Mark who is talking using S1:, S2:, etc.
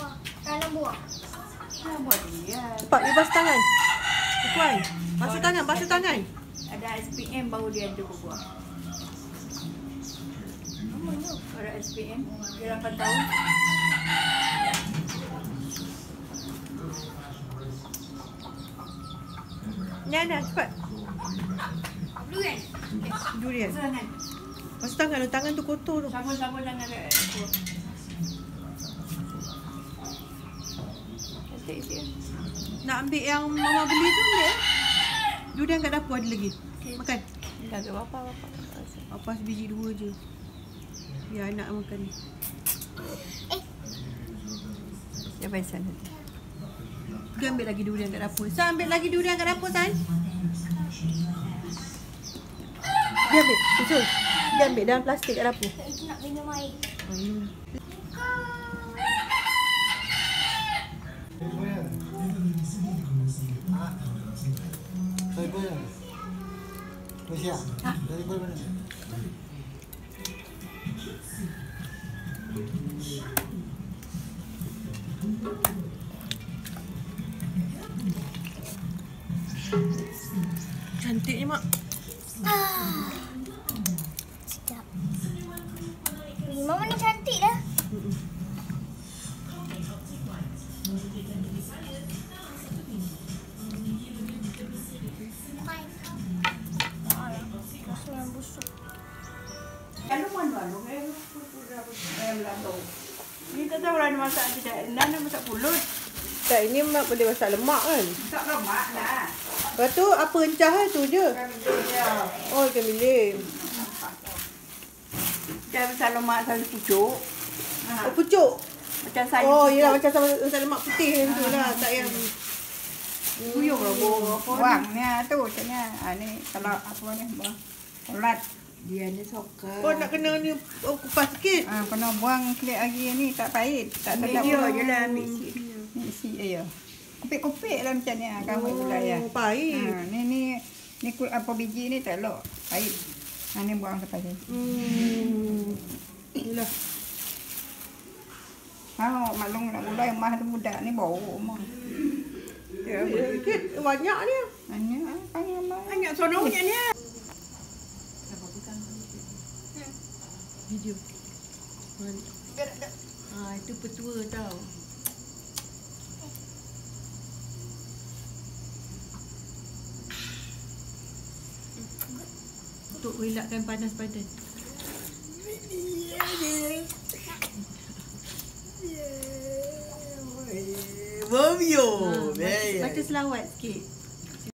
S1: Tanam buah.
S2: Buat dia.
S3: Cepat, dia basuh tangan. Kuai. Basuh tangan, basuh tangan.
S2: Ada SPM baru dia ada buah. Ada SPM, dia 8 tahun.
S3: Nana, cepat.
S2: Durian.
S3: Durian.
S2: Jangan.
S3: Basuh tangan tu, tangan tu kotor tu.
S2: Sama-sama jangan ada buah. Cantik dia.
S3: Nak ambil yang mama beli tu ambil. Durian kat dapur ada lagi. Makan.
S2: Dah ke bapa.
S3: Apa sebiji 2 je. Ya anak makan ni.
S2: Dia pasal nanti.
S3: Dia ambil lagi durian kat dapur. San ambil lagi durian kat dapur San. Dia ambil. Susul. Dia ambil dalam plastik kat dapur.
S1: Itu nak minum air.
S3: Oh, ini. Cantiknya mak.
S1: Sedap. Mama ni cantik dah.
S2: Kalau mana ni tak tahu lah dia masak tidak. Nana masak pulut.
S3: Tak, ini mak boleh masak lemak kan.
S2: Tak lemak lah.
S3: Lepas tu apa encah tu je. Oh, ikan bilis.
S2: Dia masak lemak selalu pucuk.
S3: Oh, pucuk.
S2: Macam sayur.
S3: Oh, yelah macam sama masak lemak putih yang tu lah. Tak yang
S2: Guyung lah buang ni tu macamnya. Ni kalau apa ni buang. Ulat. Dia ni sokar.
S3: oh nak kena ni kupas sikit.
S2: Kena buang kulit lagi ni tak pahit. Tak sedap. Dia je lah ambil sikit. Ni isi air. Kopek-kopek lah macam ni. Kamu gula ya.
S3: Pahit.
S2: Ni apa biji ni tak elok. Pahit. Ni buang lepas ni.
S3: Inilah.
S2: Maklum nak mulai mah tu budak ni bau mah.
S3: Sikit banyak ni.
S2: Banyak sononya ni.
S3: Video. Itu petua tau. Untuk elakkan panas badan. Baca selawat sikit.